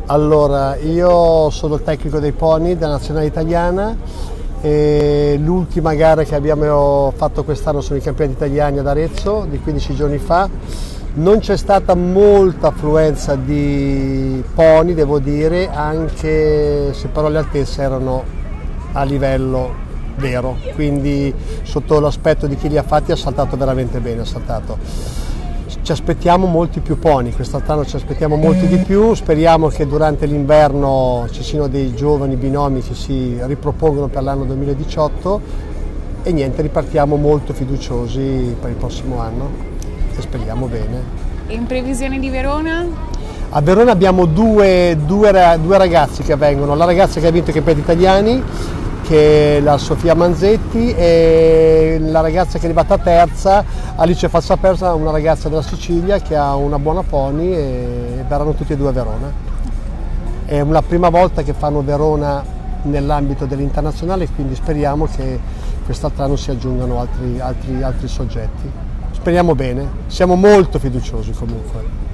Allora, io sono il tecnico dei pony della nazionale italiana e l'ultima gara che abbiamo fatto quest'anno sono i campionati italiani ad Arezzo di 15 giorni fa. Non c'è stata molta affluenza di pony, devo dire, anche se però le altezze erano a livello vero, quindi sotto l'aspetto di chi li ha fatti ha saltato veramente bene, ha saltato. Ci aspettiamo molti più pony, quest'anno ci aspettiamo molti di più, speriamo che durante l'inverno ci siano dei giovani binomi che si ripropongono per l'anno 2018 e niente, ripartiamo molto fiduciosi per il prossimo anno e speriamo bene. E in previsione di Verona? A Verona abbiamo due ragazzi che vengono, la ragazza che ha vinto i campionati italiani, che è la Sofia Manzetti, e la ragazza che è arrivata terza, Alice Fassapersa, una ragazza della Sicilia che ha una buona pony, e verranno tutti e due a Verona. È la prima volta che fanno Verona nell'ambito dell'internazionale, quindi speriamo che quest'altro anno si aggiungano altri soggetti. Speriamo bene, siamo molto fiduciosi comunque.